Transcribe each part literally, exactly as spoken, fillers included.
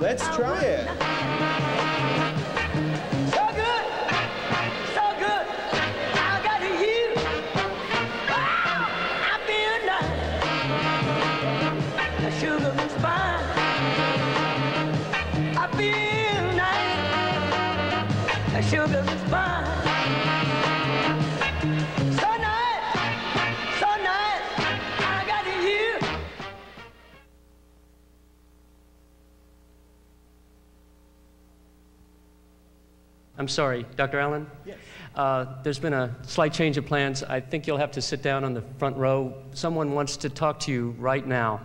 Let's try it. So good, so good. I got you. Wow, I feel nice. The sugar is fine. I feel nice. The sugar is fine. So nice, so nice. I got you. I'm sorry, Doctor Allen? Yes. Uh, there's been a slight change of plans. I think you'll have to sit down on the front row. Someone wants to talk to you right now.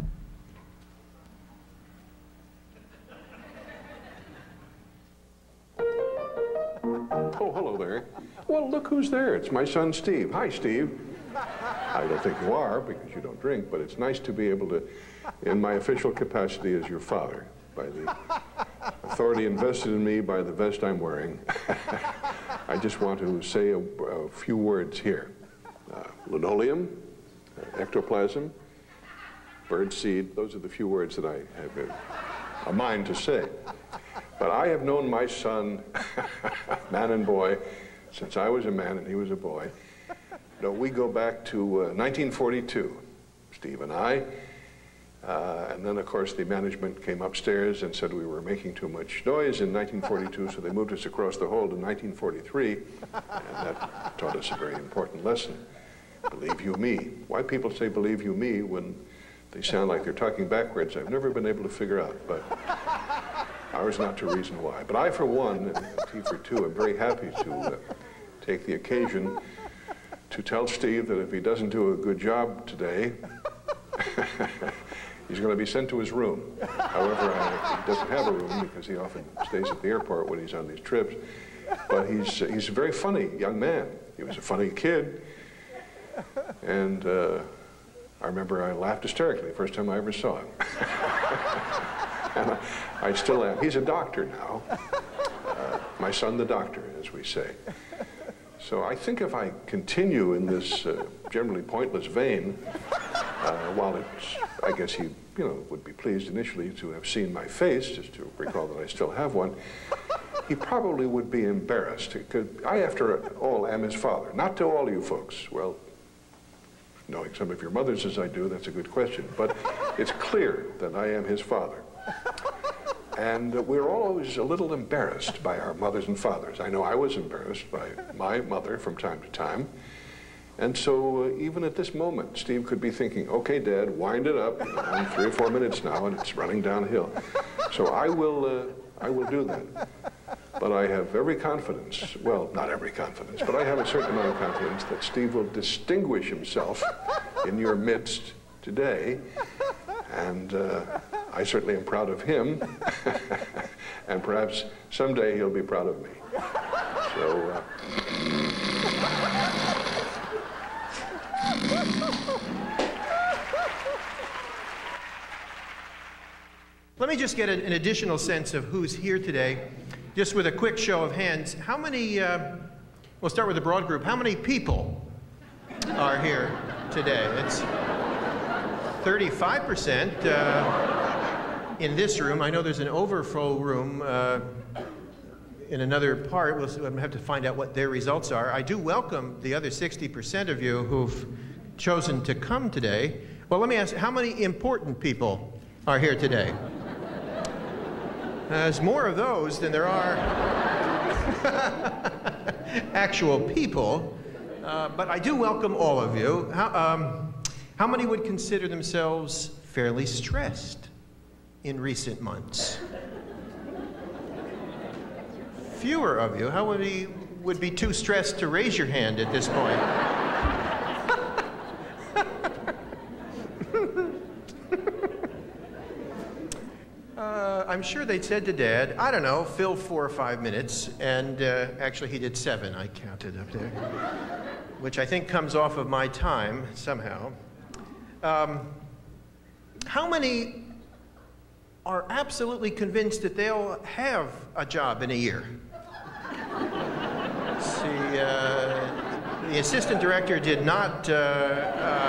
Oh, hello there. Well, look who's there. It's my son, Steve. Hi, Steve. I don't think you are because you don't drink, but it's nice to be able to, in my official capacity as your father, by the authority invested in me by the vest I'm wearing, I just want to say a, a few words here. Uh, linoleum, uh, ectoplasm, bird seed, those are the few words that I have a, a mind to say. But I have known my son, man and boy, since I was a man and he was a boy. No, we go back to uh, nineteen forty-two, Steve and I. Uh, and then, of course, the management came upstairs and said we were making too much noise in nineteen forty-two, so they moved us across the hall to nineteen forty-three, and that taught us a very important lesson. Believe you me. Why people say believe you me when they sound like they're talking backwards, I've never been able to figure out, but ours not to reason why. But I, for one, and T for two, am very happy to uh, take the occasion to tell Steve that if he doesn't do a good job today, he's going to be sent to his room. However, I, he doesn't have a room because he often stays at the airport when he's on these trips. But he's, uh, he's a very funny young man. He was a funny kid. And uh, I remember I laughed hysterically the first time I ever saw him. And I, I still am. He's a doctor now. Uh, my son the doctor, as we say. So I think if I continue in this uh, generally pointless vein, uh, while it's, I guess he, you know, would be pleased initially to have seen my face, just to recall that I still have one, he probably would be embarrassed. Because I, after all, am his father. Not to all you folks. Well, knowing some of your mothers as I do, that's a good question. But it's clear that I am his father. And uh, we're always a little embarrassed by our mothers and fathers. I know I was embarrassed by my mother from time to time. And so uh, even at this moment, Steve could be thinking, okay, Dad, wind it up. I'm three or four minutes now, and it's running downhill. So I will, uh, I will do that. But I have every confidence, well, not every confidence, but I have a certain amount of confidence that Steve will distinguish himself in your midst today. And uh, I certainly am proud of him. And perhaps someday he'll be proud of me. So, uh, let me just get an, an additional sense of who's here today, just with a quick show of hands. How many, uh, we'll start with the broad group, how many people are here today? It's thirty-five percent uh, in this room. I know there's an overflow room uh, in another part. We'll have to find out what their results are. I do welcome the other sixty percent of you who've chosen to come today. Well, let me ask, how many important people are here today? There's more of those than there are actual people, uh, but I do welcome all of you. How, um, how many would consider themselves fairly stressed in recent months? Fewer of you. How many would be too stressed to raise your hand at this point? Uh, I'm sure they'd said to Dad, I don't know, fill four or five minutes, and uh, actually he did seven, I counted up there, which I think comes off of my time somehow. Um, how many are absolutely convinced that they'll have a job in a year? See, uh, the assistant director did not uh,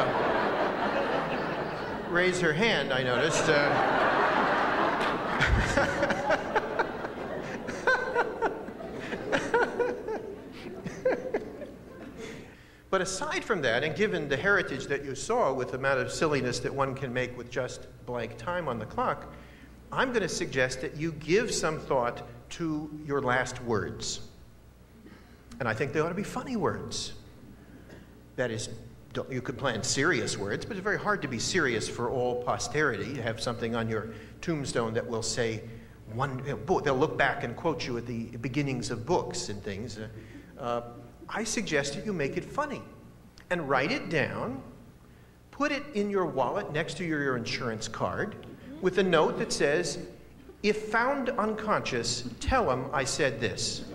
uh, raise her hand, I noticed. Uh, But aside from that, and given the heritage that you saw with the amount of silliness that one can make with just blank time on the clock, I'm going to suggest that you give some thought to your last words. And I think they ought to be funny words. That is, don't, you could plan serious words, but it's very hard to be serious for all posterity. You have something on your tombstone that will say, one, you know, they'll look back and quote you at the beginnings of books and things. Uh, uh, I suggest that you make it funny and write it down, put it in your wallet next to your, your insurance card with a note that says, if found unconscious, tell them I said this.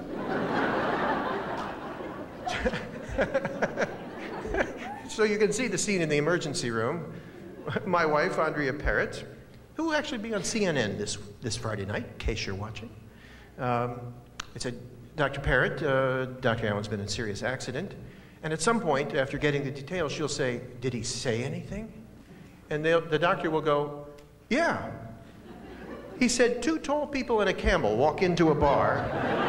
So you can see the scene in the emergency room. My wife, Andrea Parrott, who will actually be on C N N this, this Friday night, in case you're watching. Um, it said, Doctor Parrott, uh, Doctor Allen's been in a serious accident. And at some point, after getting the details, she'll say, did he say anything? And the doctor will go, yeah. He said, two tall people and a camel walk into a bar.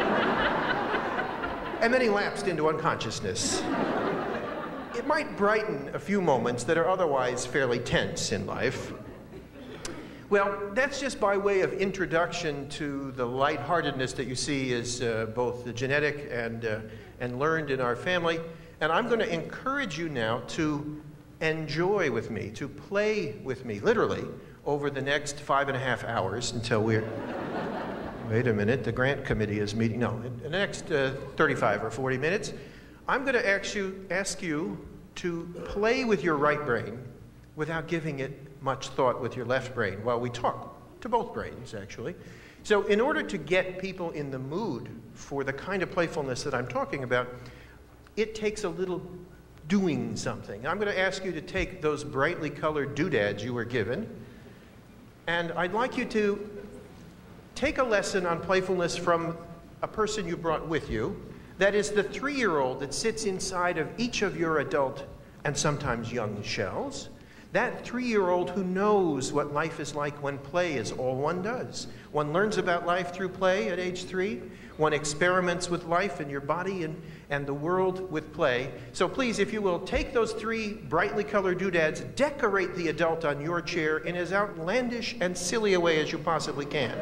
And then he lapsed into unconsciousness. It might brighten a few moments that are otherwise fairly tense in life. Well, that's just by way of introduction to the lightheartedness that you see is uh, both the genetic and, uh, and learned in our family. And I'm going to encourage you now to enjoy with me, to play with me, literally, over the next five and a half hours until we're... Wait a minute, the grant committee is meeting. No, in the next uh, thirty-five or forty minutes, I'm going to ask you, ask you to play with your right brain without giving it much thought with your left brain while we talk, to both brains, actually. So in order to get people in the mood for the kind of playfulness that I'm talking about, it takes a little doing something. I'm going to ask you to take those brightly colored doodads you were given, and I'd like you to take a lesson on playfulness from a person you brought with you. That is the three-year-old that sits inside of each of your adult and sometimes young shells. That three-year-old who knows what life is like when play is all one does. One learns about life through play at age three. One experiments with life and your body and, and the world with play. So please, if you will, take those three brightly colored doodads, decorate the adult on your chair in as outlandish and silly a way as you possibly can.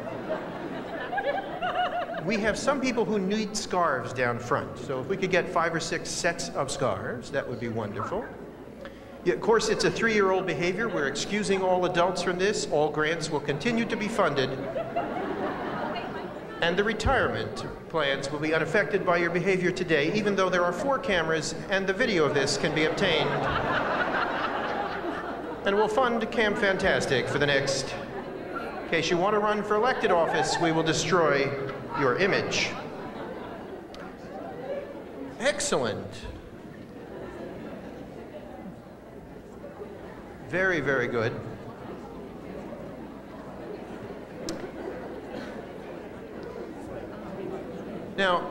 We have some people who need scarves down front, so if we could get five or six sets of scarves, that would be wonderful. Yeah, of course, it's a three-year-old behavior. We're excusing all adults from this. All grants will continue to be funded. And the retirement plans will be unaffected by your behavior today, even though there are four cameras and the video of this can be obtained. And we'll fund Camp Fantastic for the next. In case you want to run for elected office, we will destroy your image. Excellent. Very, very good. Now,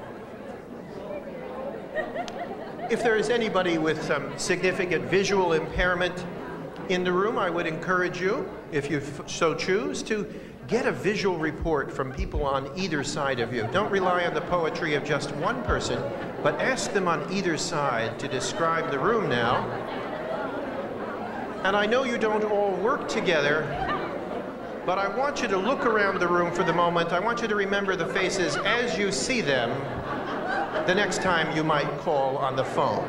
if there is anybody with some significant visual impairment in the room, I would encourage you, if you so choose, to get a visual report from people on either side of you. Don't rely on the poetry of just one person, but ask them on either side to describe the room now. And I know you don't all work together, but I want you to look around the room for the moment. I want you to remember the faces as you see them the next time you might call on the phone.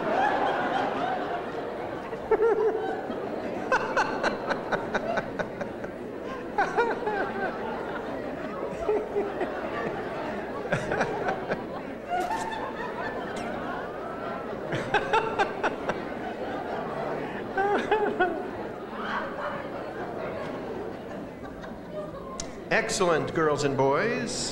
Excellent, girls and boys.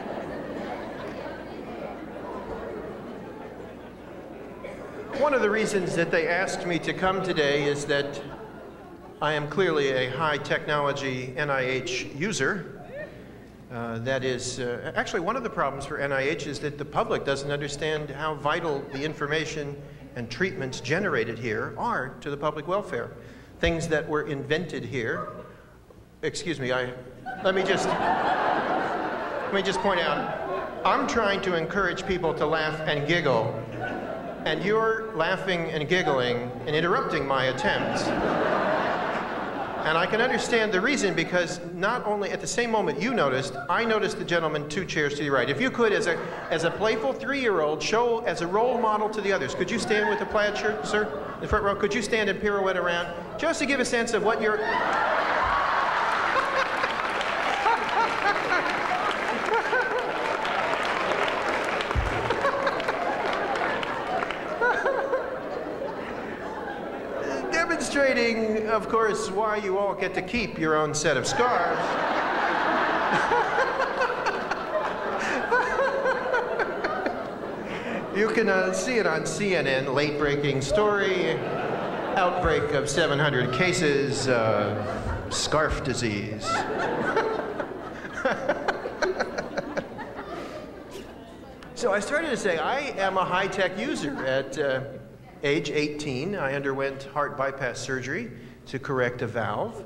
One of the reasons that they asked me to come today is that I am clearly a high technology N I H user. Uh, that is, uh, actually one of the problems for N I H is that the public doesn't understand how vital the information and treatments generated here are to the public welfare. Things that were invented here excuse me, I, let me just, let me just point out, I'm trying to encourage people to laugh and giggle, and you're laughing and giggling and interrupting my attempts. And I can understand the reason, because not only at the same moment you noticed, I noticed the gentleman two chairs to your right. If you could, as a, as a playful three-year-old, show as a role model to the others. Could you stand with the plaid shirt, sir? In the front row, could you stand and pirouette around? Just to give a sense of what you're... Demonstrating, of course, why you all get to keep your own set of scarves. You can uh, see it on C N N, late-breaking story, outbreak of seven hundred cases, uh, scarf disease. So I started to say, I am a high-tech user. At uh, age eighteen, I underwent heart bypass surgery to correct a valve.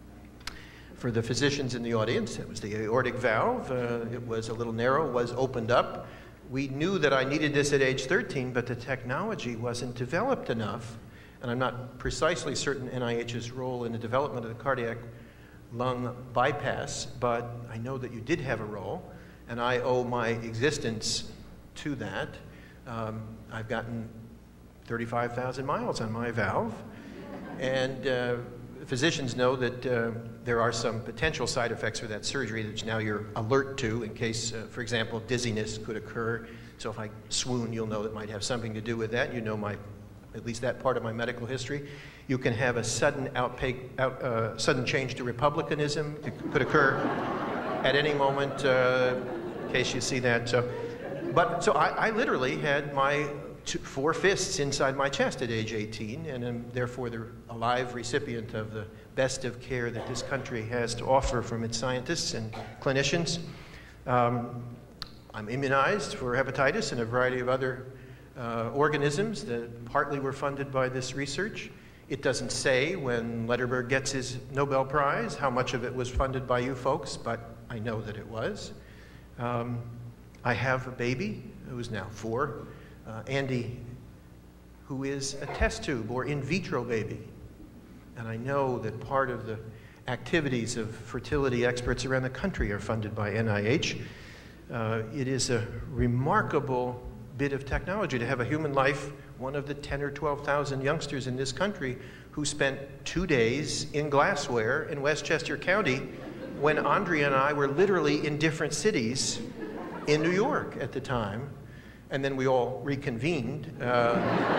For the physicians in the audience, it was the aortic valve. Uh, it was a little narrow, was opened up. We knew that I needed this at age thirteen, but the technology wasn't developed enough. And I'm not precisely certain N I H's role in the development of the cardiac lung bypass, but I know that you did have a role, and I owe my existence to that. Um, I've gotten thirty-five thousand miles on my valve, and uh, physicians know that uh, there are some potential side effects for that surgery that now you're alert to in case, uh, for example, dizziness could occur. So if I swoon, you'll know it might have something to do with that. You know my, at least that part of my medical history. You can have a sudden outpay, out, uh, sudden change to republicanism. It could occur at any moment, uh, in case you see that. So, but so I, I literally had my two, four fists inside my chest at age eighteen, and am therefore the alive recipient of the best of care that this country has to offer from its scientists and clinicians. Um, I'm immunized for hepatitis and a variety of other uh, organisms that partly were funded by this research. It doesn't say when Lederberg gets his Nobel Prize how much of it was funded by you folks, but I know that it was. Um, I have a baby who's now four, uh, Andy, who is a test tube or in vitro baby. And I know that part of the activities of fertility experts around the country are funded by N I H. Uh, it is a remarkable bit of technology to have a human life, one of the ten or twelve thousand youngsters in this country who spent two days in glassware in Westchester County when Andrea and I were literally in different cities in New York at the time. And then we all reconvened uh,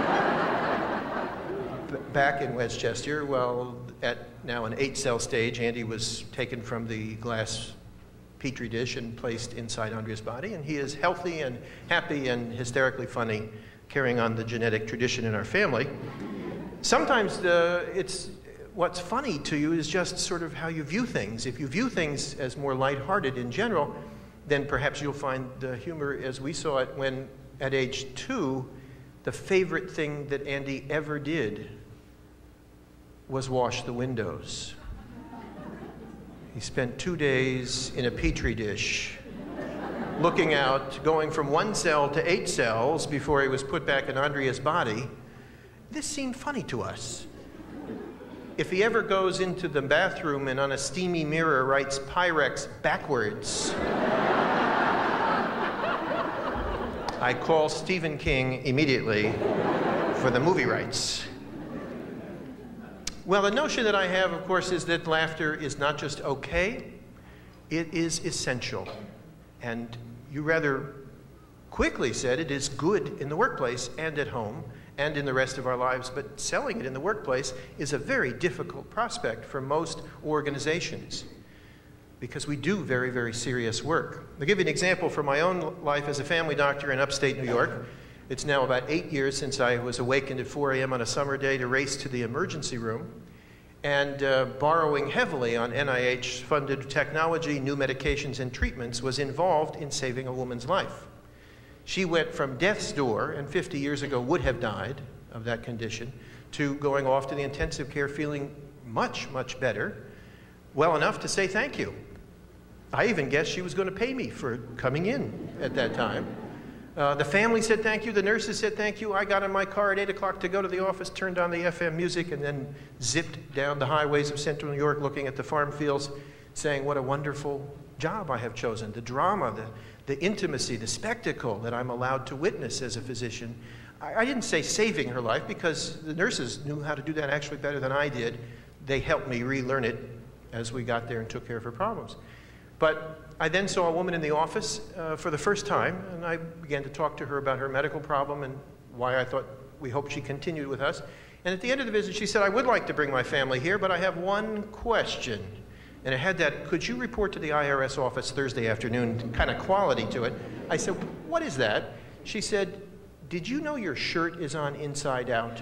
back in Westchester. Well, at now an eight-cell stage, Andy was taken from the glass petri dish and placed inside Andrea's body, and he is healthy and happy and hysterically funny, carrying on the genetic tradition in our family. Sometimes the, it's, what's funny to you is just sort of how you view things. If you view things as more lighthearted in general, then perhaps you'll find the humor as we saw it when, at age two, the favorite thing that Andy ever did was wash the windows. He spent two days in a petri dish, looking out, going from one cell to eight cells before he was put back in Andrea's body. This seemed funny to us. If he ever goes into the bathroom and on a steamy mirror writes Pyrex backwards, I call Stephen King immediately for the movie rights. Well, the notion that I have, of course, is that laughter is not just okay, it is essential. And you rather quickly said it is good in the workplace and at home and in the rest of our lives, but selling it in the workplace is a very difficult prospect for most organizations because we do very, very serious work. I'll give you an example from my own life as a family doctor in upstate New York. It's now about eight years since I was awakened at four A M on a summer day to race to the emergency room, and uh, borrowing heavily on N I H-funded technology, new medications, and treatments was involved in saving a woman's life. She went from death's door, and fifty years ago would have died of that condition, to going off to the intensive care feeling much, much better. well enough to say thank you. I even guessed she was going to pay me for coming in at that time. Uh, the family said thank you. The nurses said thank you. I got in my car at eight o'clock to go to the office, turned on the F M music, and then zipped down the highways of central New York looking at the farm fields, saying what a wonderful job I have chosen. The drama, the, the intimacy, the spectacle that I'm allowed to witness as a physician. I, I didn't say saving her life, because the nurses knew how to do that actually better than I did. They helped me relearn it as we got there and took care of her problems. But I then saw a woman in the office uh, for the first time, and I began to talk to her about her medical problem and why I thought we hoped she continued with us. And at the end of the visit, she said, I would like to bring my family here, but I have one question. And it had that, could you report to the I R S office Thursday afternoon kind of quality to it. I said, what is that? She said, did you know your shirt is on inside out?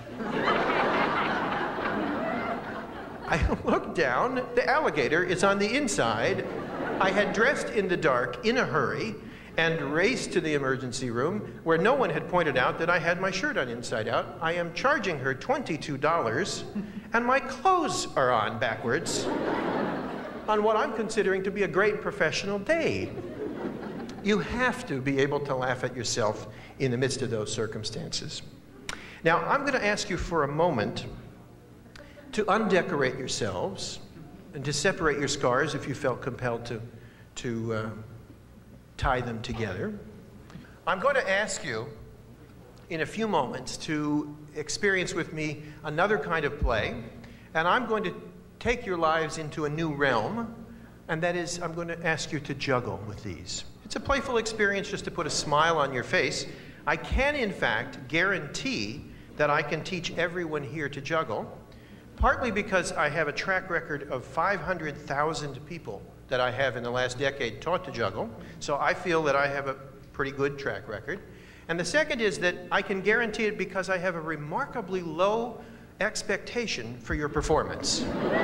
I looked down, the alligator is on the inside. I had dressed in the dark in a hurry and raced to the emergency room where no one had pointed out that I had my shirt on inside out. I am charging her twenty-two dollars and my clothes are on backwards on what I'm considering to be a great professional day. You have to be able to laugh at yourself in the midst of those circumstances. Now, I'm going to ask you for a moment to undecorate yourselves and to separate your scars if you felt compelled to, to uh, tie them together. I'm going to ask you in a few moments to experience with me another kind of play, and I'm going to take your lives into a new realm, and that is, I'm going to ask you to juggle with these. It's a playful experience just to put a smile on your face. I can, in fact, guarantee that I can teach everyone here to juggle, partly because I have a track record of five hundred thousand people that I have in the last decade taught to juggle, so I feel that I have a pretty good track record. And the second is that I can guarantee it because I have a remarkably low expectation for your performance.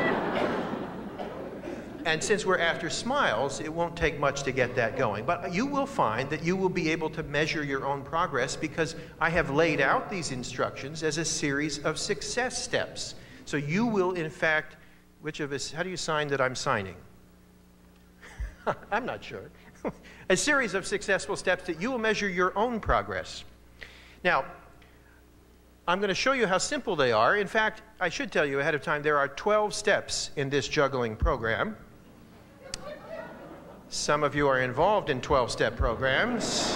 And since we're after smiles, it won't take much to get that going. But you will find that you will be able to measure your own progress because I have laid out these instructions as a series of success steps. So you will, in fact, which of us, how do you sign that I'm signing? I'm not sure. A series of successful steps that you will measure your own progress. Now, I'm going to show you how simple they are. In fact, I should tell you ahead of time, there are twelve steps in this juggling program. Some of you are involved in twelve-step programs.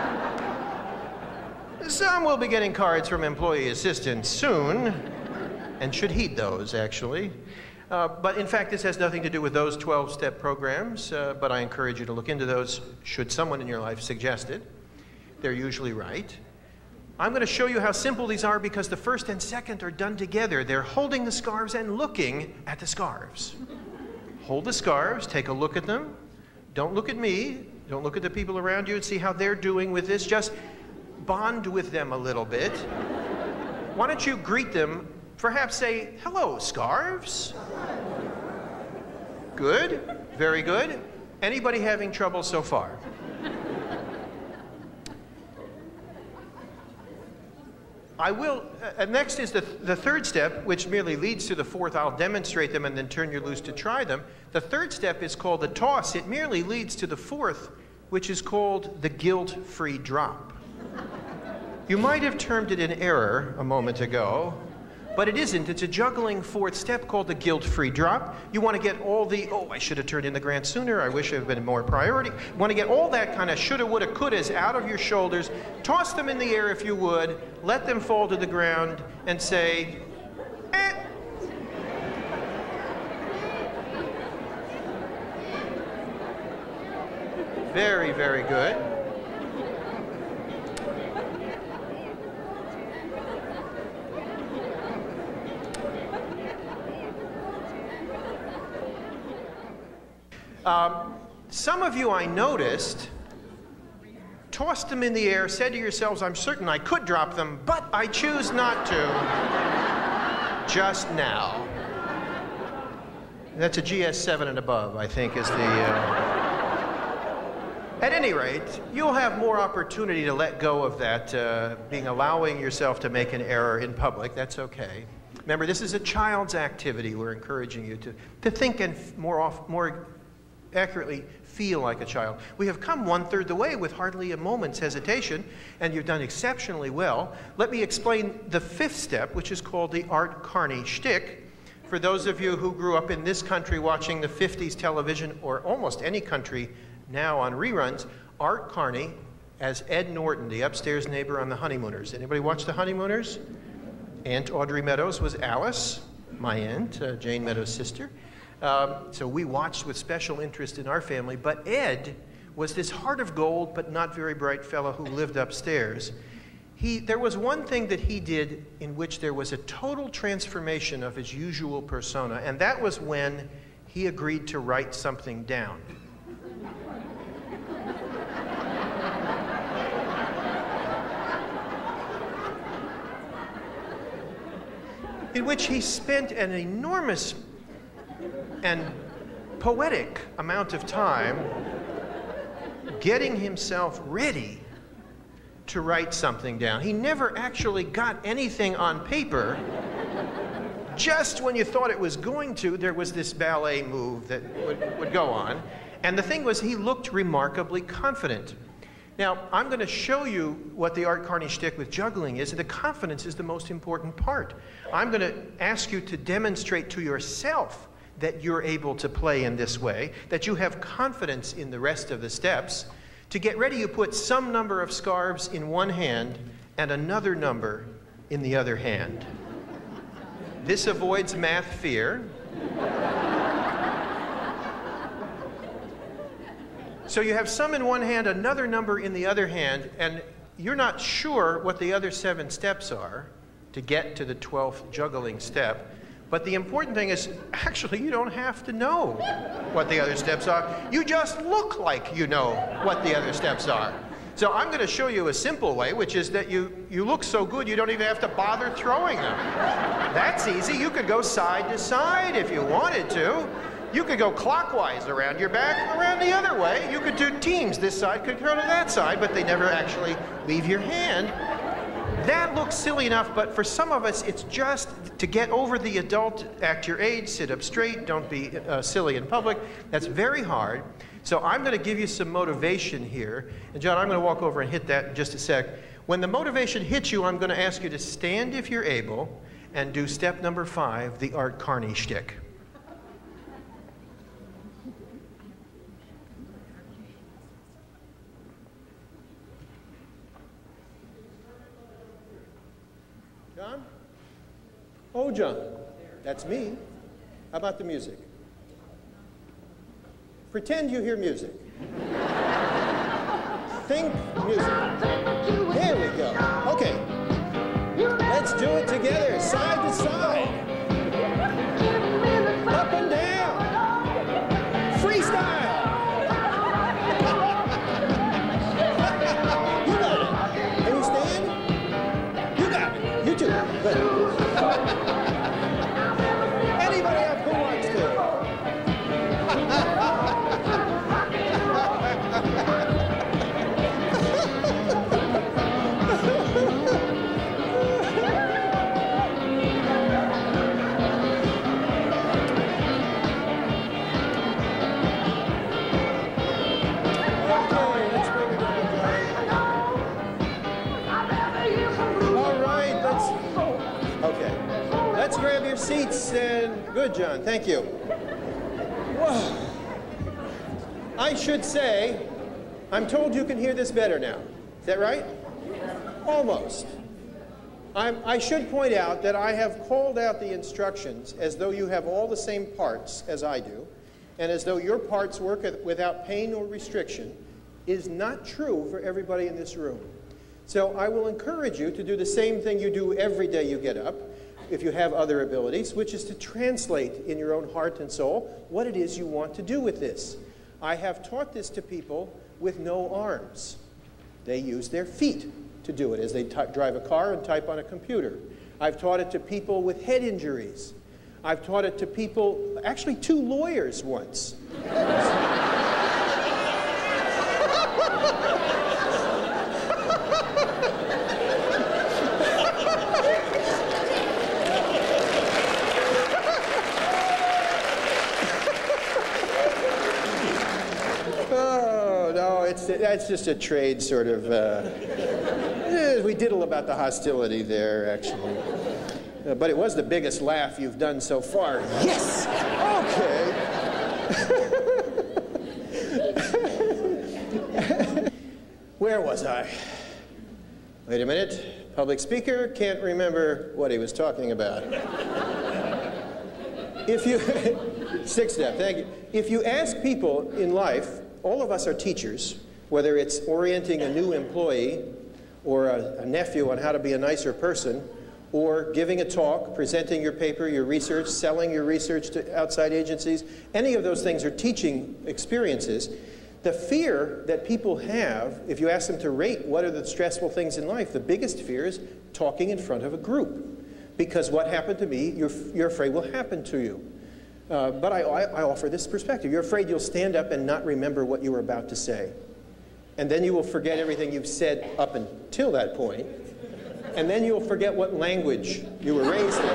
Some will be getting cards from employee assistants soon, and should heed those, actually. Uh, but in fact, this has nothing to do with those twelve-step programs, uh, but I encourage you to look into those should someone in your life suggest it. They're usually right. I'm going to show you how simple these are because the first and second are done together. They're holding the scarves and looking at the scarves. Hold the scarves, take a look at them. Don't look at me. Don't look at the people around you and see how they're doing with this. Just bond with them a little bit. Why don't you greet them? Perhaps say, hello, scarves. Good, very good. Anybody having trouble so far? I will, uh, next is the, the third step, which merely leads to the fourth. I'll demonstrate them and then turn you loose to try them. The third step is called the toss. It merely leads to the fourth, which is called the guilt-free drop. You might have termed it an error a moment ago, but it isn't. It's a juggling fourth step called the guilt-free drop. You want to get all the, oh, I should have turned in the grant sooner. I wish it had been more priority. You want to get all that kind of shoulda, woulda, couldas out of your shoulders. Toss them in the air if you would. Let them fall to the ground and say, eh. Very, very good. Um, some of you I noticed tossed them in the air, said to yourselves, I'm certain I could drop them, but I choose not to just now. That's a G S seven and above, I think, is the, uh, At any rate, you'll have more opportunity to let go of that, uh, being allowing yourself to make an error in public. That's okay. Remember, this is a child's activity. We're encouraging you to, to think and more, off, more accurately feel like a child. We have come one-third the way with hardly a moment's hesitation, and you've done exceptionally well. Let me explain the fifth step, which is called the Art Carney shtick. For those of you who grew up in this country watching the fifties television, or almost any country now on reruns, Art Carney as Ed Norton, the upstairs neighbor on The Honeymooners. Anybody watch The Honeymooners? Aunt Audrey Meadows was Alice, my aunt, uh, Jane Meadows' sister. Um, so we watched with special interest in our family, but Ed was this heart of gold but not very bright fellow who lived upstairs. He, there was one thing that he did in which there was a total transformation of his usual persona, and that was when he agreed to write something down. In which he spent an enormous and poetic amount of time getting himself ready to write something down. He never actually got anything on paper. Just when you thought it was going to, there was this ballet move that would, would go on. And the thing was, he looked remarkably confident. Now, I'm going to show you what the Art Carney shtick with juggling is. The confidence is the most important part. I'm going to ask you to demonstrate to yourself that you're able to play in this way, that you have confidence in the rest of the steps. To get ready, you put some number of scarves in one hand and another number in the other hand. This avoids math fear. So you have some in one hand, another number in the other hand, and you're not sure what the other seven steps are to get to the twelfth juggling step. But the important thing is, actually, you don't have to know what the other steps are. You just look like you know what the other steps are. So I'm going to show you a simple way, which is that you, you look so good you don't even have to bother throwing them. That's easy. You could go side to side if you wanted to. You could go clockwise around your back, around the other way. You could do teams. This side could go to that side, but they never actually leave your hand. That looks silly enough, but for some of us, it's just to get over the adult, act your age, sit up straight, don't be uh, silly in public. That's very hard. So I'm going to give you some motivation here. And John, I'm going to walk over and hit that in just a sec. When the motivation hits you, I'm going to ask you to stand if you're able and do step number five, the Art Carney shtick. John? Oh, John. That's me. How about the music? Pretend you hear music. Think music. There we go. Okay. Let's do it together, side to side. Up and down. Freestyle. You got it. Can you stand? You got it. You too. Good. Anybody up who wants to? Let's grab your seats and good, John. Thank you. Whoa. I should say, I'm told you can hear this better now. Is that right? Almost. I'm, I should point out that I have called out the instructions as though you have all the same parts as I do, and as though your parts work without pain or restriction. Is not true for everybody in this room. So I will encourage you to do the same thing you do every day you get up, if you have other abilities, which is to translate in your own heart and soul what it is you want to do with this. I have taught this to people with no arms. They use their feet to do it as they drive a car and type on a computer. I've taught it to people with head injuries. I've taught it to people, actually two lawyers once. that's just a trade sort of, uh, eh, we diddle about the hostility there, actually. Uh, but it was the biggest laugh you've done so far. Yes! Okay. Where was I? Wait a minute. Public speaker, can't remember what he was talking about. If you, sixth step, thank you. If you ask people in life, all of us are teachers, whether it's orienting a new employee or a, a nephew on how to be a nicer person, or giving a talk, presenting your paper, your research, selling your research to outside agencies, any of those things are teaching experiences. The fear that people have, if you ask them to rate what are the stressful things in life, the biggest fear is talking in front of a group. Because what happened to me, you're, you're afraid will happen to you. Uh, but I, I, I offer this perspective. You're afraid you'll stand up and not remember what you were about to say. And then you will forget everything you've said up until that point. And then you'll forget what language you were raised in.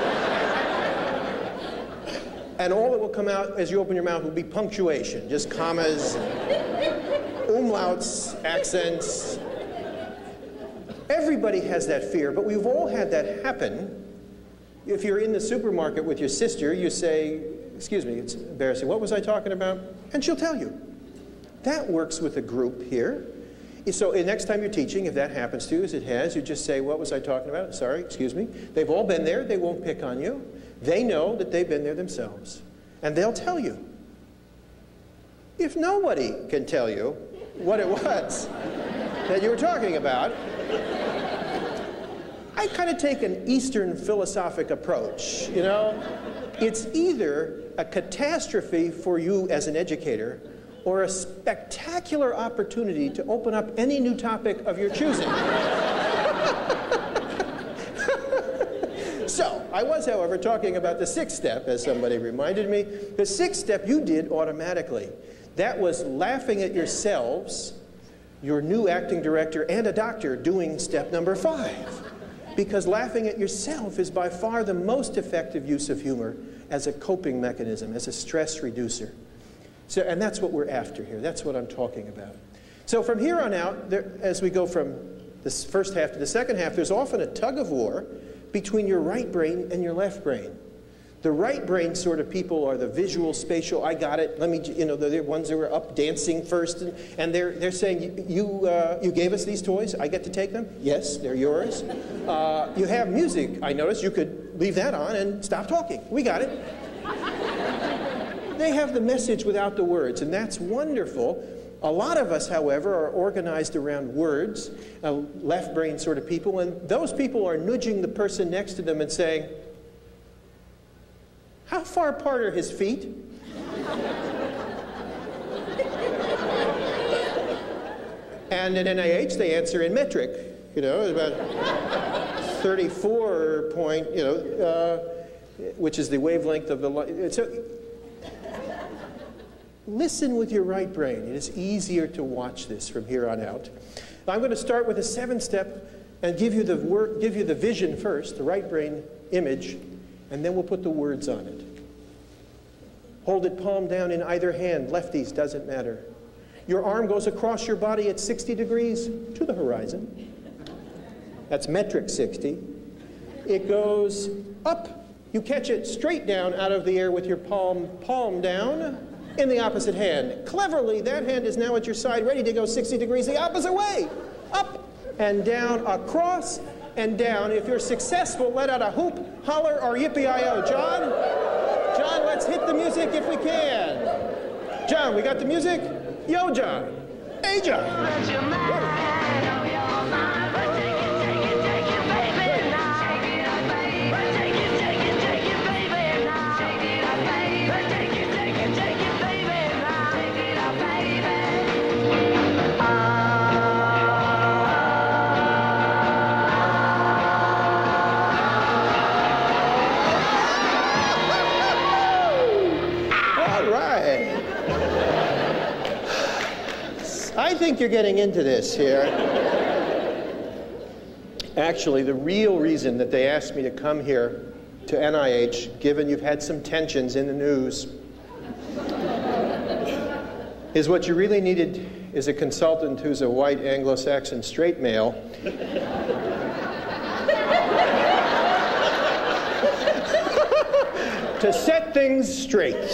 And all that will come out as you open your mouth will be punctuation, just commas, umlauts, accents. Everybody has that fear, but we've all had that happen. If you're in the supermarket with your sister, you say, excuse me, it's embarrassing, what was I talking about? And she'll tell you. That works with a group here. So next time you're teaching, if that happens to you, as it has, you just say, what was I talking about? Sorry, excuse me. They've all been there. They won't pick on you. They know that they've been there themselves. And they'll tell you. If nobody can tell you what it was that you were talking about, I kind of take an Eastern philosophic approach, you know? It's either a catastrophe for you as an educator or a spectacular opportunity to open up any new topic of your choosing. So, I was, however, talking about the sixth step, as somebody reminded me. The sixth step you did automatically. That was laughing at yourselves, your new acting director, and a doctor doing step number five. Because laughing at yourself is by far the most effective use of humor as a coping mechanism, as a stress reducer. So, and that's what we're after here. That's what I'm talking about. So from here on out, there, as we go from this first half to the second half, there's often a tug of war between your right brain and your left brain. The right brain sort of people are the visual, spatial, I got it, let me, you know, they're the ones that were up dancing first, and, and they're, they're saying, you, uh, you gave us these toys, I get to take them? Yes, they're yours. Uh, you have music, I noticed, you could leave that on and stop talking. We got it. They have the message without the words, and that's wonderful. A lot of us, however, are organized around words, uh, left brain sort of people, and those people are nudging the person next to them and saying, how far apart are his feet? And at N I H, they answer in metric, you know, about thirty-four point, you know, uh, which is the wavelength of the light. So, listen with your right brain. It is easier to watch this from here on out. I'm going to start with a seven step and give you the word, give you the vision first, the right brain image, and then we'll put the words on it. Hold it palm down in either hand. Lefties, doesn't matter. Your arm goes across your body at sixty degrees to the horizon. That's metric sixty. It goes up. You catch it straight down out of the air with your palm, palm down in the opposite hand. Cleverly, that hand is now at your side, ready to go sixty degrees the opposite way. Up and down, across and down. If you're successful, let out a hoop, holler, or yippee-i-o. John? John, let's hit the music if we can. John, we got the music? Yo, John. Hey, John. I think you're getting into this here. Actually, the real reason that they asked me to come here to N I H, given you've had some tensions in the news, is what you really needed is a consultant who's a white Anglo-Saxon straight male. To set things straight.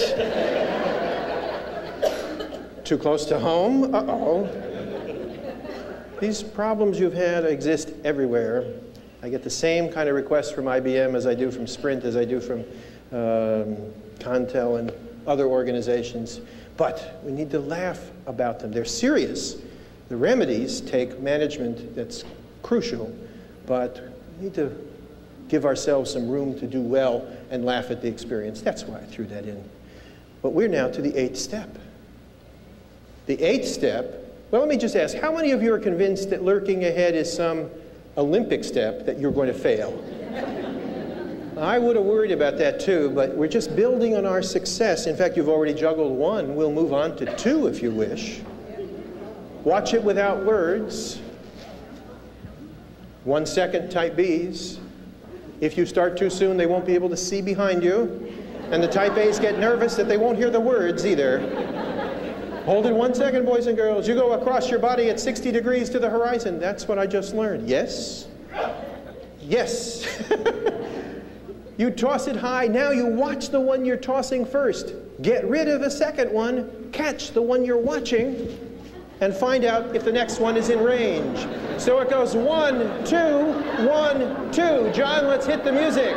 Too close to home? Uh-oh. These problems you've had exist everywhere. I get the same kind of requests from I B M as I do from Sprint, as I do from um, Contel and other organizations. But we need to laugh about them. They're serious. The remedies take management that's crucial, but we need to give ourselves some room to do well and laugh at the experience. That's why I threw that in. But we're now to the eighth step. The eighth step, well, let me just ask, how many of you are convinced that lurking ahead is some Olympic step that you're going to fail? I would have worried about that too, but we're just building on our success. In fact, you've already juggled one. We'll move on to two if you wish. Watch it without words. One second type Bs. If you start too soon, they won't be able to see behind you. And the type As get nervous that they won't hear the words either. Hold it one second, boys and girls. You go across your body at sixty degrees to the horizon. That's what I just learned. Yes? Yes. You toss it high. Now you watch the one you're tossing first. Get rid of the second one. Catch the one you're watching. And find out if the next one is in range. So it goes one, two, one, two. John, let's hit the music.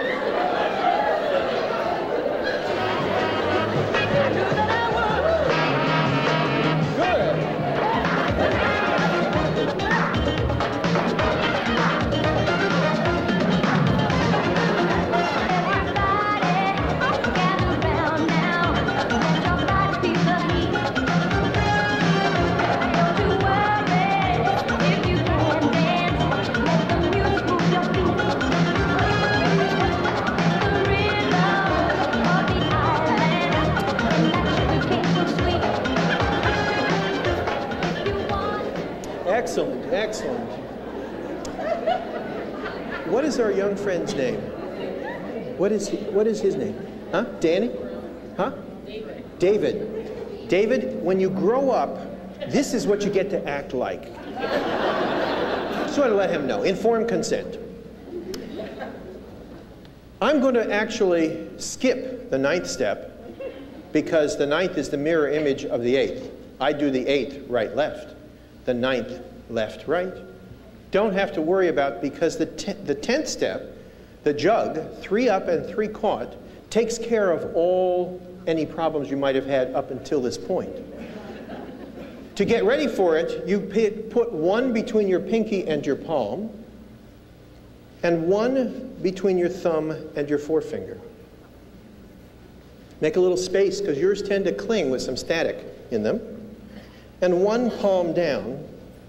Excellent, excellent. What is our young friend's name? What is he, what is his name? Huh? Danny? Huh? David. David. David, when you grow up, this is what you get to act like. Just want to let him know. Informed consent. I'm going to actually skip the ninth step because the ninth is the mirror image of the eighth. I do the eighth right, left. The ninth, left, right. Don't have to worry about, because the, te the tenth step, the jug, three up and three caught, takes care of all any problems you might have had up until this point. To get ready for it, you put one between your pinky and your palm, and one between your thumb and your forefinger. Make a little space, because yours tend to cling with some static in them. And one palm down.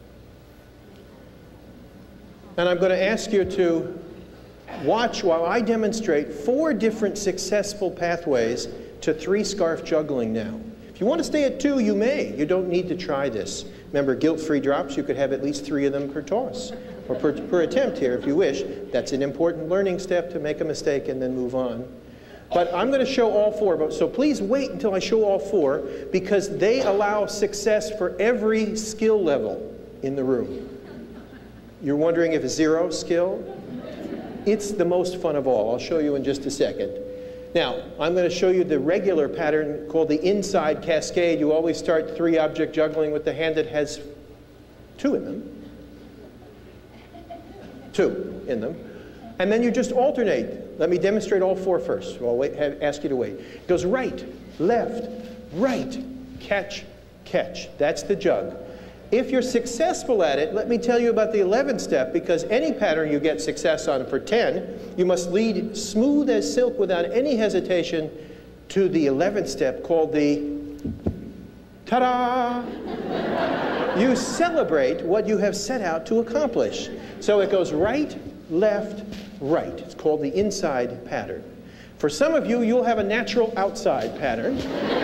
And I'm going to ask you to watch while I demonstrate four different successful pathways to three scarf juggling now. If you want to stay at two, you may. You don't need to try this. Remember, guilt-free drops, you could have at least three of them per toss, or per, per attempt here if you wish. That's an important learning step, to make a mistake and then move on. But I'm going to show all four, but, so please wait until I show all four, because they allow success for every skill level in the room. You're wondering if zero skill? It's the most fun of all. I'll show you in just a second. Now, I'm going to show you the regular pattern called the inside cascade. You always start three object juggling with the hand that has two in them. Two in them. And then you just alternate. Let me demonstrate all four first. So I'll wait, have, ask you to wait. It goes right, left, right, catch, catch. That's the jug. If you're successful at it, let me tell you about the eleventh step, because any pattern you get success on for ten, you must lead smooth as silk without any hesitation to the eleventh step, called the ta-da! You celebrate what you have set out to accomplish. So it goes right, left, right. It's called the inside pattern. For some of you, you'll have a natural outside pattern.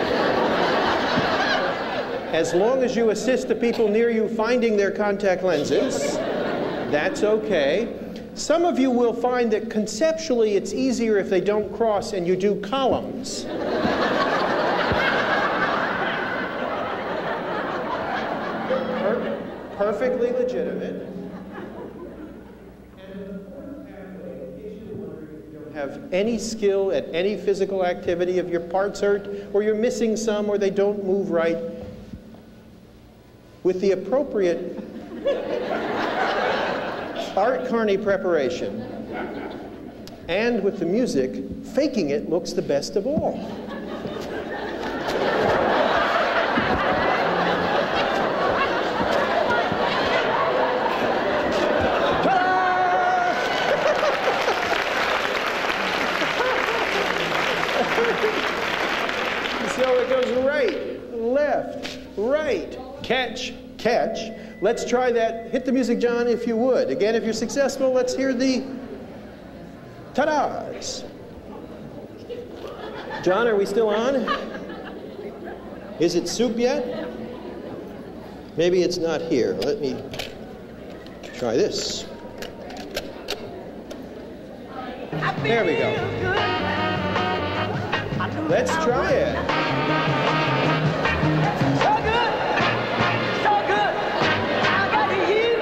As long as you assist the people near you finding their contact lenses, that's okay. Some of you will find that conceptually it's easier if they don't cross and you do columns. perfectly legitimate. Have any skill at any physical activity, if your parts hurt or you're missing some or they don't move right, with the appropriate Art Carney preparation and with the music, faking it looks the best of all. So it goes right, left, right, catch, catch. Let's try that. Hit the music, John, if you would. Again, if you're successful, let's hear the ta-das. John, are we still on? Is it soup yet? Maybe it's not here. Let me try this. There we go. Let's try it. So good, so good. I got you.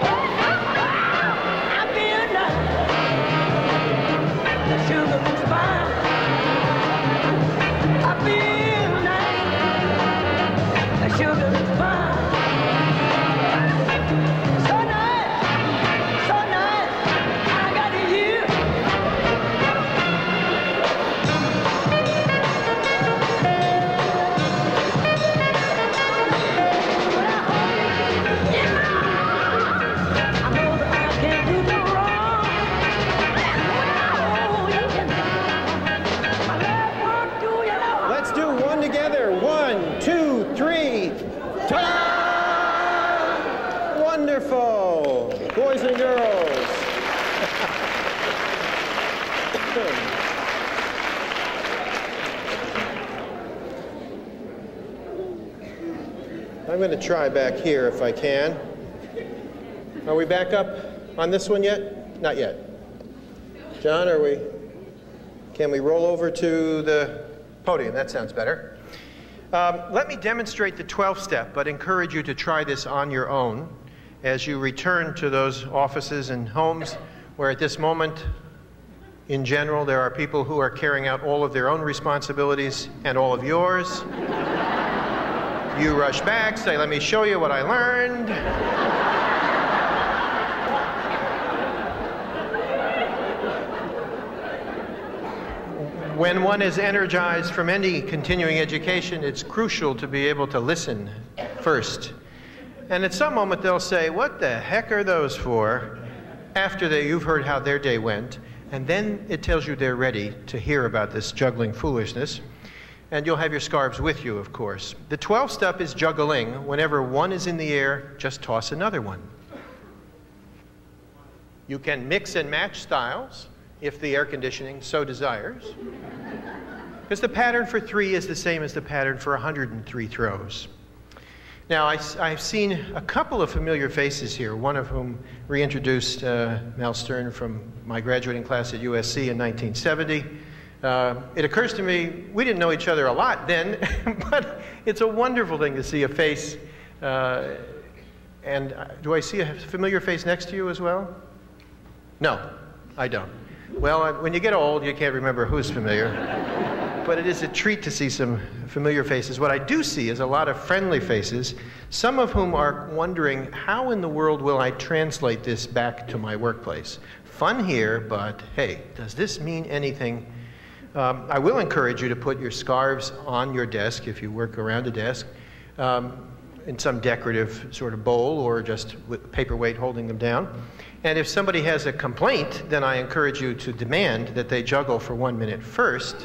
I feel nice. The sugar is fine. I feel nice. The sugar is fine. So nice, so nice. I got you. Let's do one together. One, two, three. Ta-da! Wonderful. Boys and girls. I'm going to try back here if I can. Are we back up on this one yet? Not yet. John, are we? Can we roll over to the podium? That sounds better. Um, let me demonstrate the twelfth step, but encourage you to try this on your own as you return to those offices and homes where at this moment, in general, there are people who are carrying out all of their own responsibilities and all of yours. You rush back, say, let me show you what I learned. When one is energized from any continuing education, it's crucial to be able to listen first. And at some moment they'll say, what the heck are those for? After they, you've heard how their day went. And then it tells you they're ready to hear about this juggling foolishness. And you'll have your scarves with you, of course. The twelfth step is juggling. Whenever one is in the air, just toss another one. You can mix and match styles if the air conditioning so desires. Because the pattern for three is the same as the pattern for one hundred three throws. Now, I, I've seen a couple of familiar faces here, one of whom reintroduced uh, Mel Stern from my graduating class at U S C in nineteen seventy. Uh, it occurs to me, we didn't know each other a lot then, but it's a wonderful thing to see a face. Uh, and do I see a familiar face next to you as well? No, I don't. Well, when you get old, you can't remember who's familiar. But it is a treat to see some familiar faces. What I do see is a lot of friendly faces, some of whom are wondering, how in the world will I translate this back to my workplace? Fun here, but hey, does this mean anything? Um, I will encourage you to put your scarves on your desk if you work around a desk, um, in some decorative sort of bowl or just with a paperweight holding them down. And if somebody has a complaint, then I encourage you to demand that they juggle for one minute first,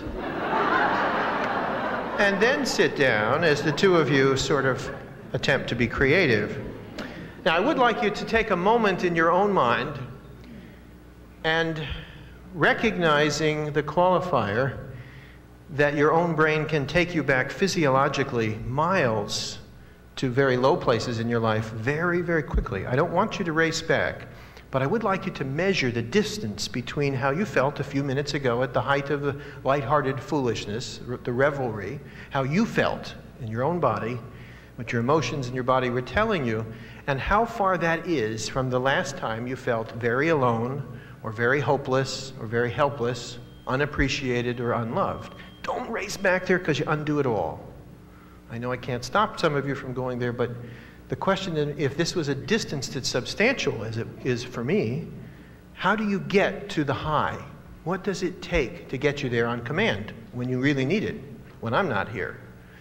and then sit down as the two of you sort of attempt to be creative. Now, I would like you to take a moment in your own mind and recognizing the qualifier that your own brain can take you back physiologically miles to very low places in your life very, very quickly. I don't want you to race back, but I would like you to measure the distance between how you felt a few minutes ago at the height of the lighthearted foolishness, the revelry, how you felt in your own body, what your emotions and your body were telling you, and how far that is from the last time you felt very alone, or very hopeless, or very helpless, unappreciated, or unloved. Don't race back there because you undo it all. I know I can't stop some of you from going there, but the question is, if this was a distance that's substantial, as it is for me, how do you get to the high? What does it take to get you there on command when you really need it, when I'm not here?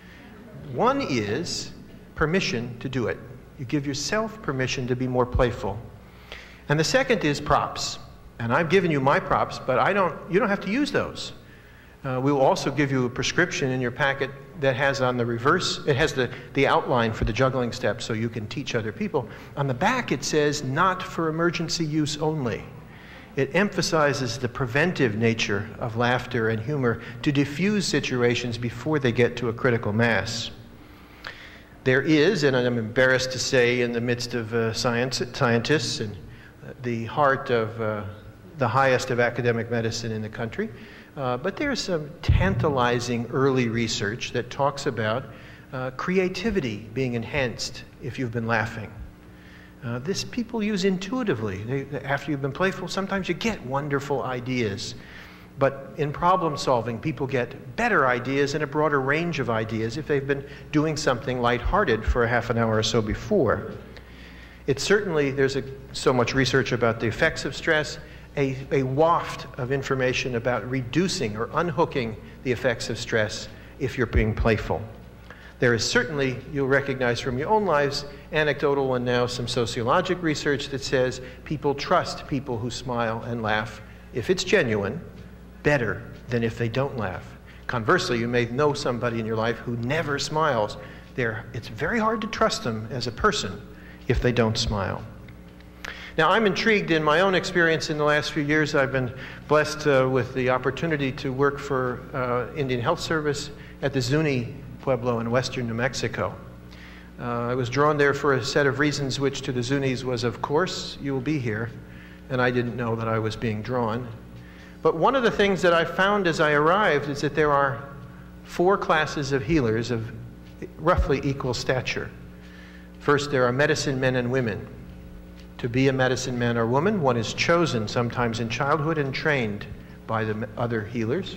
One is permission to do it. You give yourself permission to be more playful. And the second is props. And I've given you my props, but I don't, you don't have to use those. Uh, we will also give you a prescription in your packet that has on the reverse, it has the, the outline for the juggling steps so you can teach other people. On the back it says, not for emergency use only. It emphasizes the preventive nature of laughter and humor to diffuse situations before they get to a critical mass. There is, and I'm embarrassed to say, in the midst of uh, science, scientists and uh, the heart of uh, the highest of academic medicine in the country, uh, but there's some tantalizing early research that talks about uh, creativity being enhanced if you've been laughing. Uh, this people use intuitively. They, after you've been playful, sometimes you get wonderful ideas. But in problem solving, people get better ideas and a broader range of ideas if they've been doing something lighthearted for a half an hour or so before. It's certainly, there's a, so much research about the effects of stress, a, a waft of information about reducing or unhooking the effects of stress if you're being playful. There is certainly, you'll recognize from your own lives, anecdotal and now some sociologic research that says people trust people who smile and laugh, if it's genuine, better than if they don't laugh. Conversely, you may know somebody in your life who never smiles. They're, it's very hard to trust them as a person if they don't smile. Now, I'm intrigued in my own experience in the last few years. I've been blessed uh, with the opportunity to work for uh, Indian Health Service at the Zuni Pueblo in western New Mexico. Uh, I was drawn there for a set of reasons which to the Zunis was, of course, you will be here, and I didn't know that I was being drawn. But one of the things that I found as I arrived is that there are four classes of healers of roughly equal stature. First, there are medicine men and women. To be a medicine man or woman, one is chosen sometimes in childhood and trained by the other healers.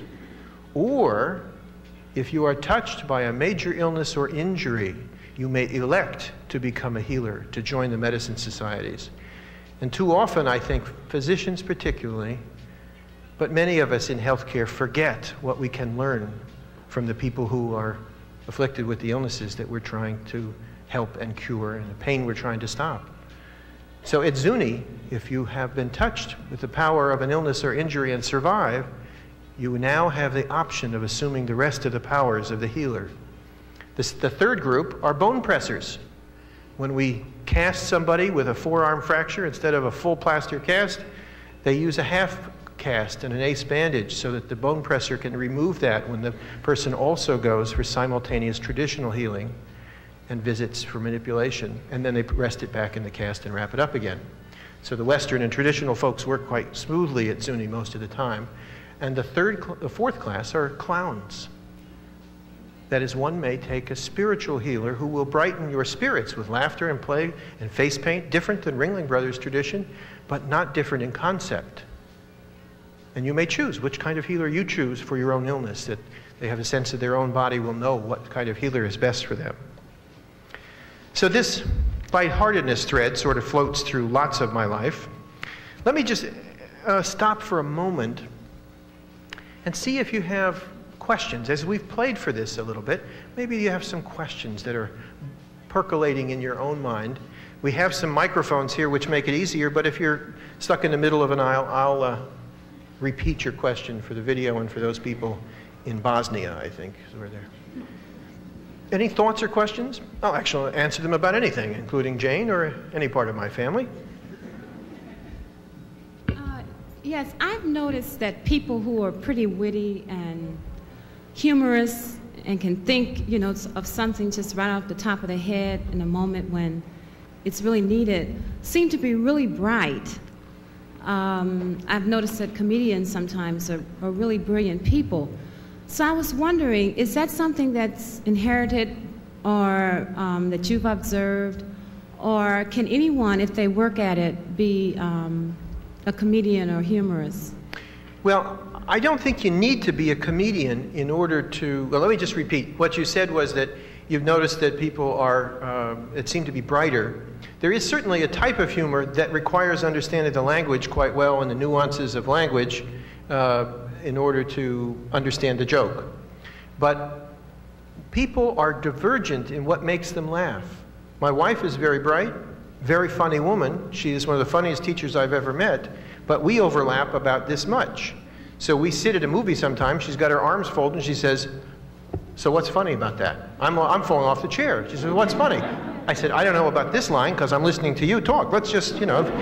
Or, if you are touched by a major illness or injury, you may elect to become a healer, to join the medicine societies. And too often, I think, physicians particularly, but many of us in healthcare forget what we can learn from the people who are afflicted with the illnesses that we're trying to help and cure and the pain we're trying to stop. So at Zuni, if you have been touched with the power of an illness or injury and survive, you now have the option of assuming the rest of the powers of the healer. This, the third group are bone pressers. When we cast somebody with a forearm fracture, instead of a full plaster cast, they use a half cast and an ace bandage so that the bone presser can remove that when the person also goes for simultaneous traditional healing and visits for manipulation, and then they rest it back in the cast and wrap it up again. So the Western and traditional folks work quite smoothly at Zuni most of the time. And the third, the fourth class are clowns. That is, one may take a spiritual healer who will brighten your spirits with laughter and play and face paint, different than Ringling Brothers tradition, but not different in concept. And you may choose which kind of healer you choose for your own illness, that they have a sense that their own body will know what kind of healer is best for them. So this lightheartedness thread sort of floats through lots of my life. Let me just uh, stop for a moment and see if you have questions. As we've played for this a little bit, maybe you have some questions that are percolating in your own mind. We have some microphones here which make it easier, but if you're stuck in the middle of an aisle, I'll uh, repeat your question for the video and for those people in Bosnia, I think, is where they're. Any thoughts or questions? I'll actually answer them about anything, including Jane or any part of my family. Uh, yes, I've noticed that people who are pretty witty and humorous and can think, you know, of something just right off the top of their head in a moment when it's really needed, seem to be really bright. Um, I've noticed that comedians sometimes are, are really brilliant people. So I was wondering, is that something that's inherited or um, that you've observed? Or can anyone, if they work at it, be um, a comedian or humorist? Well, I don't think you need to be a comedian in order to, well, let me just repeat. What you said was that you've noticed that people are, uh, it seemed to be brighter. There is certainly a type of humor that requires understanding the language quite well and the nuances of language uh, in order to understand the joke. But people are divergent in what makes them laugh. My wife is very bright, very funny woman. She is one of the funniest teachers I've ever met, but we overlap about this much. So we sit at a movie sometimes, she's got her arms folded and she says, "So what's funny about that?" I'm, I'm falling off the chair. She says, "What's funny?" I said, "I don't know about this line because I'm listening to you talk. Let's just, you know,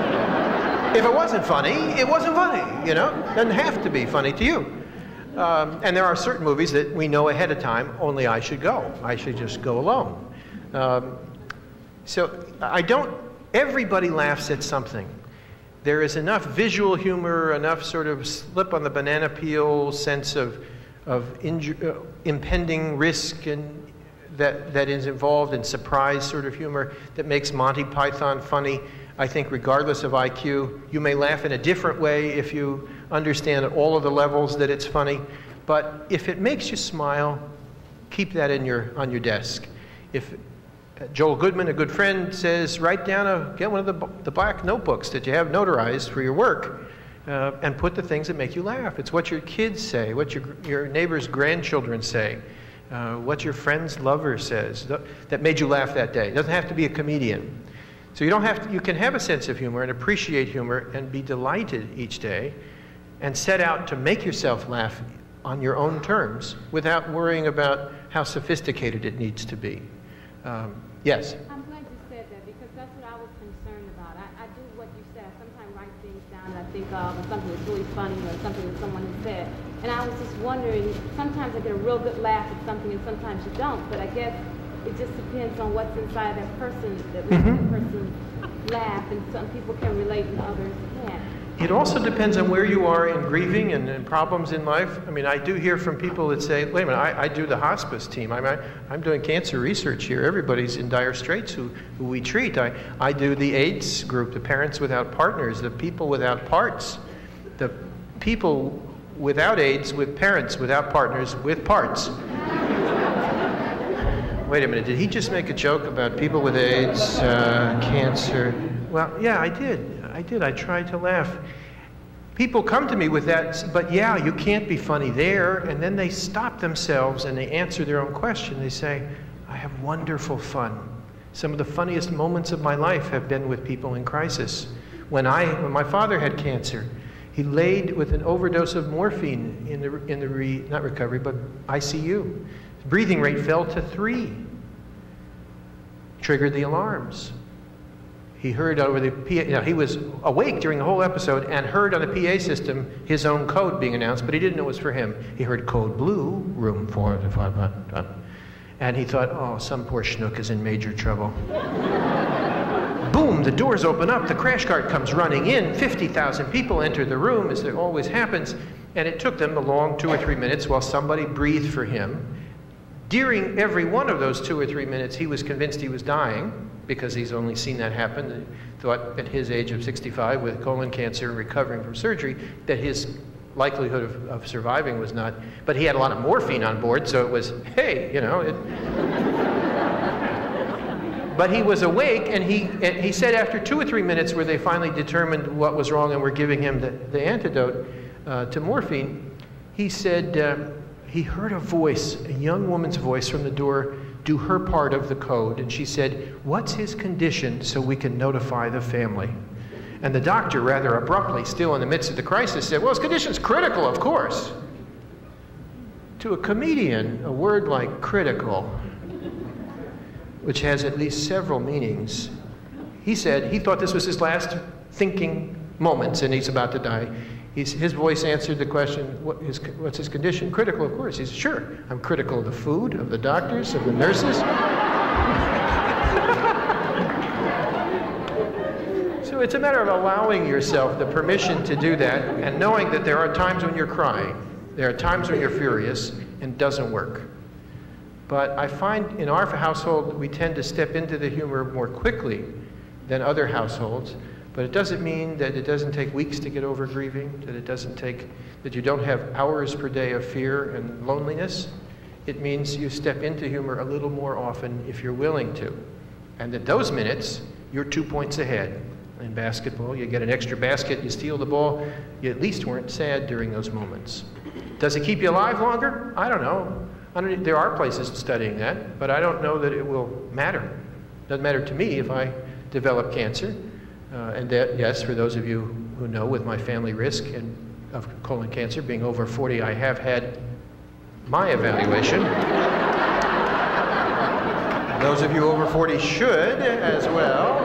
if it wasn't funny, it wasn't funny, you know? It doesn't have to be funny to you." Um, and there are certain movies that we know ahead of time, only I should go. I should just go alone. Um, so I don't, everybody laughs at something. There is enough visual humor, enough sort of slip on the banana peel sense of, of inju- uh, impending risk and that, that is involved in surprise sort of humor that makes Monty Python funny. I think regardless of I Q, you may laugh in a different way if you understand at all of the levels that it's funny. But if it makes you smile, keep that in your, on your desk. If Joel Goodman, a good friend, says, write down a, get one of the, the black notebooks that you have notarized for your work uh, and put the things that make you laugh. It's what your kids say, what your, your neighbor's grandchildren say, uh, what your friend's lover says that made you laugh that day. It doesn't have to be a comedian. So you don't have to, you can have a sense of humor and appreciate humor and be delighted each day and set out to make yourself laugh on your own terms without worrying about how sophisticated it needs to be. Um, yes? I'm glad you said that because that's what I was concerned about. I, I do what you said. I sometimes write things down that I think of or something that's really funny or something that someone has said. And I was just wondering, sometimes I get a real good laugh at something and sometimes you don't. But I guess it just depends on what's inside that person that makes mm-hmm. that person laugh. And some people can relate and others can't. It also depends on where you are in grieving and, and problems in life. I mean, I do hear from people that say, wait a minute, I, I do the hospice team. I, I, I'm doing cancer research here. Everybody's in dire straits who, who we treat. I, I do the AIDS group, the Parents Without Partners, the people without parts, the people without AIDS with parents without partners with parts. Wait a minute, did he just make a joke about people with AIDS, uh, cancer? Well, yeah, I did. I did. I tried to laugh. People come to me with that, but yeah, you can't be funny there. And then they stop themselves and they answer their own question. They say, I have wonderful fun. Some of the funniest moments of my life have been with people in crisis. When, I, when my father had cancer, he laid with an overdose of morphine in the, in the re, not recovery, but I C U. His breathing rate fell to three. Triggered the alarms. He heard over the P A, you know, he was awake during the whole episode and heard on the P A system his own code being announced, but he didn't know it was for him. He heard code blue, room four, five, five, and he thought, oh, some poor schnook is in major trouble. Boom, the doors open up, the crash cart comes running in, fifty thousand people enter the room, as there always happens, and it took them a long two or three minutes while somebody breathed for him. During every one of those two or three minutes, he was convinced he was dying, because he's only seen that happen, and thought at his age of sixty-five with colon cancer and recovering from surgery that his likelihood of, of surviving was not, but he had a lot of morphine on board, so it was, hey, you know. It, but he was awake, and he, and he said after two or three minutes where they finally determined what was wrong and were giving him the, the antidote uh, to morphine, he said uh, he heard a voice, a young woman's voice from the door, do her part of the code, and she said, what's his condition so we can notify the family? And the doctor, rather abruptly, still in the midst of the crisis, said, well, his condition's critical, of course. To a comedian, a word like critical, which has at least several meanings, he said he thought this was his last thinking moments and he's about to die. He's, his voice answered the question, what is, what's his condition? Critical, of course. He said, sure, I'm critical of the food, of the doctors, of the nurses. So it's a matter of allowing yourself the permission to do that and knowing that there are times when you're crying, there are times when you're furious, and it doesn't work. But I find in our household, we tend to step into the humor more quickly than other households. But it doesn't mean that it doesn't take weeks to get over grieving, that it doesn't take, that you don't have hours per day of fear and loneliness. It means you step into humor a little more often if you're willing to. And at those minutes, you're two points ahead. In basketball, you get an extra basket, you steal the ball, you at least weren't sad during those moments. Does it keep you alive longer? I don't know. I don't, there are places studying that, but I don't know that it will matter. Doesn't matter to me if I develop cancer. Uh, and that, yes, for those of you who know, with my family risk and of colon cancer, being over forty, I have had my evaluation. Those of you over forty should as well.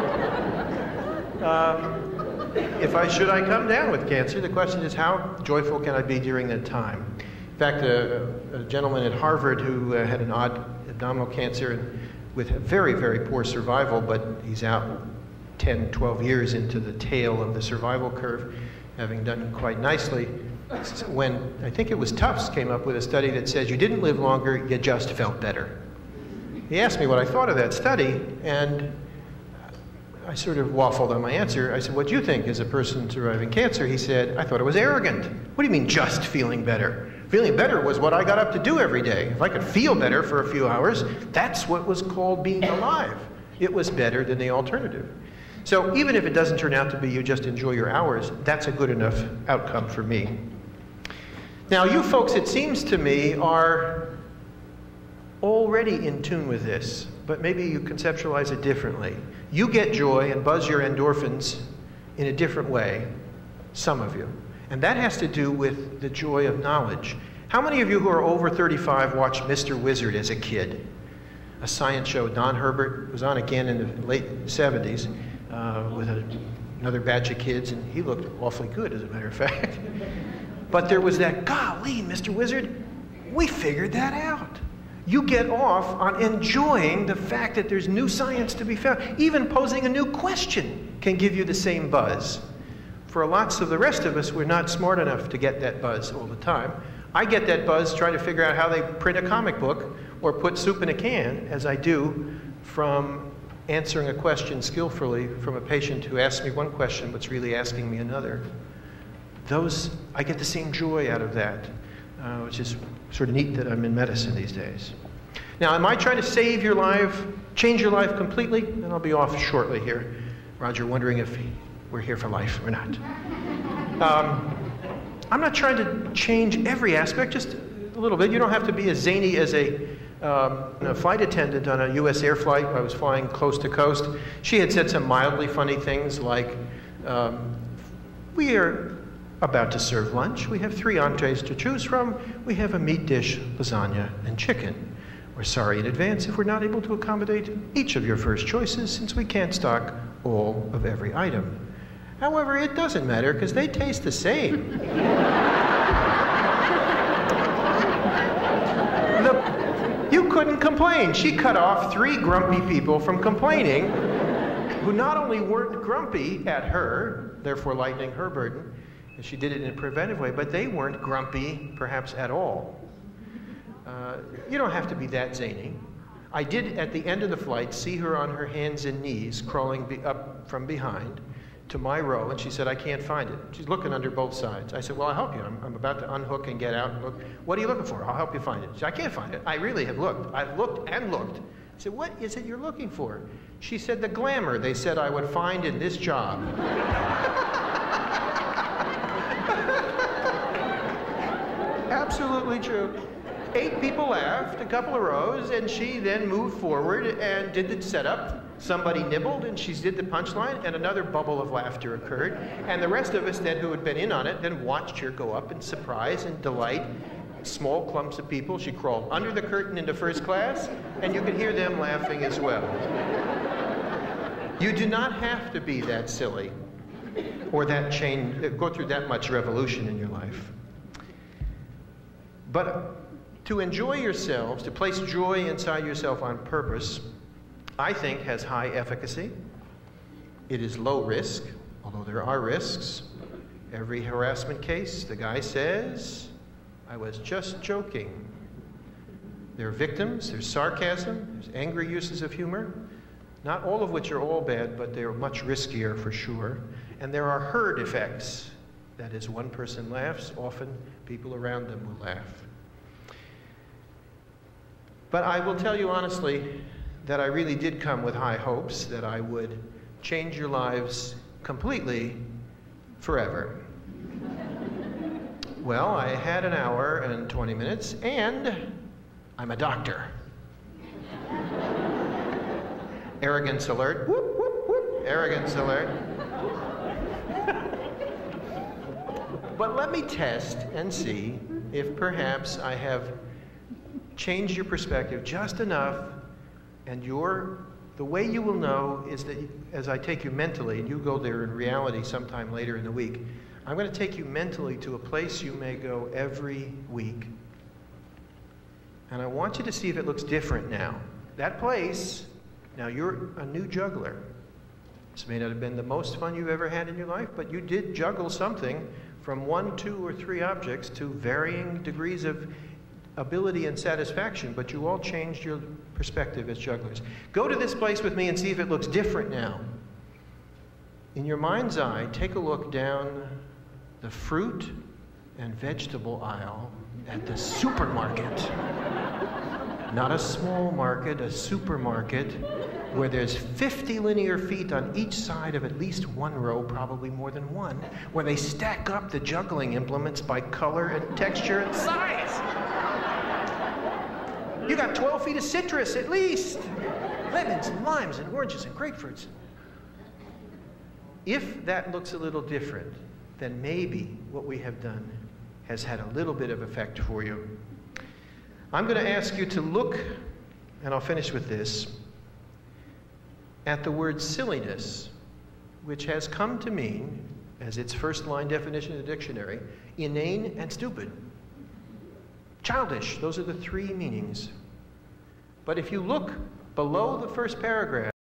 Um, if I should I come down with cancer, the question is how joyful can I be during that time? In fact, a, a gentleman at Harvard who uh, had an odd abdominal cancer and with a very, very poor survival, but he's out ten, twelve years into the tail of the survival curve, having done quite nicely. When, I think it was Tufts came up with a study that says you didn't live longer, you just felt better. He asked me what I thought of that study, and I sort of waffled on my answer. I said, what do you think as a person surviving cancer? He said, I thought it was arrogant. What do you mean just feeling better? Feeling better was what I got up to do every day. If I could feel better for a few hours, that's what was called being alive. It was better than the alternative. So even if it doesn't turn out to be you just enjoy your hours, that's a good enough outcome for me. Now, you folks, it seems to me, are already in tune with this, but maybe you conceptualize it differently. You get joy and buzz your endorphins in a different way, some of you. And that has to do with the joy of knowledge. How many of you who are over thirty-five watched Mister Wizard as a kid? A science show. Don Herbert was on again in the late seventies uh, with a, another batch of kids, and he looked awfully good, as a matter of fact. But there was that, golly, Mister Wizard, we figured that out. You get off on enjoying the fact that there's new science to be found. Even posing a new question can give you the same buzz. For lots of the rest of us, we're not smart enough to get that buzz all the time. I get that buzz trying to figure out how they print a comic book or put soup in a can, as I do from answering a question skillfully from a patient who asks me one question but's really asking me another. Those, I get the same joy out of that, uh, which is sort of neat that I'm in medicine these days. Now, am I trying to save your life, change your life completely? And I'll be off shortly here. Roger wondering if we're here for life or not. Um, I'm not trying to change every aspect, just a little bit. You don't have to be as zany as a, um, a flight attendant on a U S air flight. I was flying coast to coast. She had said some mildly funny things like, um, we are about to serve lunch. We have three entrees to choose from. We have a meat dish, lasagna, and chicken. We're sorry in advance if we're not able to accommodate each of your first choices, since we can't stock all of every item. However, it doesn't matter because they taste the same. the, you couldn't complain. She cut off three grumpy people from complaining, who not only weren't grumpy at her, therefore lightening her burden, and she did it in a preventive way, but they weren't grumpy, perhaps, at all. Uh, you don't have to be that zany. I did, at the end of the flight, see her on her hands and knees, crawling be up from behind to my row, and she said, I can't find it. She's looking under both sides. I said, well, I'll help you. I'm, I'm about to unhook and get out and look. What are you looking for? I'll help you find it. She said, I can't find it. I really have looked. I've looked and looked. I said, what is it you're looking for? She said, the glamour they said I would find in this job. Absolutely true. Eight people laughed, a couple of rows, and she then moved forward and did the setup. Somebody nibbled, and she did the punchline, and another bubble of laughter occurred. And the rest of us then, who had been in on it, then watched her go up in surprise and delight. Small clumps of people. She crawled under the curtain into first class, and you could hear them laughing as well. You do not have to be that silly or that chain, go through that much revolution in your life. But to enjoy yourselves, to place joy inside yourself on purpose, I think has high efficacy. It is low risk, although there are risks. Every harassment case, the guy says, I was just joking. there are victims, there's sarcasm, there's angry uses of humor, not all of which are all bad, but they're much riskier for sure. And there are herd effects. That is, one person laughs, often people around them will laugh. But I will tell you honestly that I really did come with high hopes that I would change your lives completely, forever. Well, I had an hour and twenty minutes, and I'm a doctor. Arrogance alert. Whoop, whoop, whoop. Arrogance alert. But let me test and see if perhaps I have changed your perspective just enough, and your, the way you will know is that as I take you mentally, and you go there in reality sometime later in the week, I'm going to take you mentally to a place you may go every week. And I want you to see if it looks different now. That place, now you're a new juggler. This may not have been the most fun you've ever had in your life, but you did juggle something from one, two, or three objects to varying degrees of ability and satisfaction, but you all changed your perspective as jugglers. Go to this place with me and see if it looks different now. In your mind's eye, take a look down the fruit and vegetable aisle at the supermarket. Not a small market, a supermarket where there's fifty linear feet on each side of at least one row, probably more than one, where they stack up the juggling implements by color and texture and size. You got twelve feet of citrus at least. Lemons and limes and oranges and grapefruits. If that looks a little different, then maybe what we have done has had a little bit of effect for you. I'm going to ask you to look, and I'll finish with this, at the word silliness, which has come to mean, as its first line definition in the dictionary, inane and stupid. Childish, those are the three meanings. But if you look below the first paragraph,